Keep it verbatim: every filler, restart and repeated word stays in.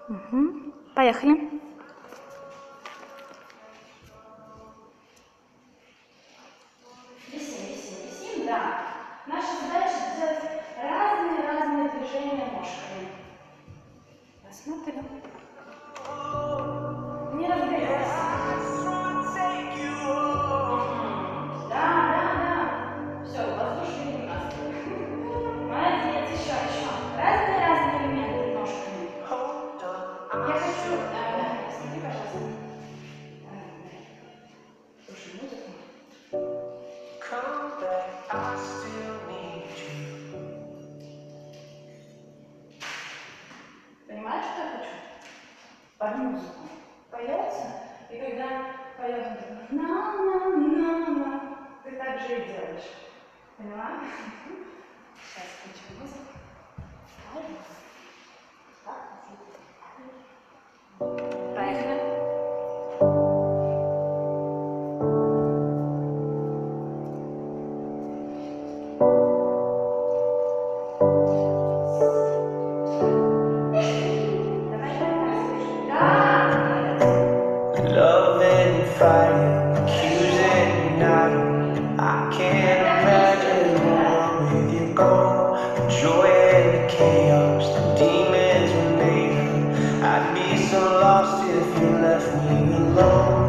Угу. Поехали. Висим, висим, висим, да. Наша задача сделать разные-разные движения ножками. Посмотрим. Не разберемся. Да, да, да. Все, воздушный гимнастика. Молодец, еще, еще. Разные-разные элементы ножками. Я хочу... Да, да, смотри, пожалуйста. Слушай музыку. Понимаешь, что я хочу? Под музыку. Поется, и когда поет на-на-на-на, ты так же и делаешь. Поняла? Сейчас включим музыку. Поехали. Fighting, accusing, denying. I can't imagine the world with you gone. The joy and the chaos, the demons were made. I'd be so lost if you left me alone.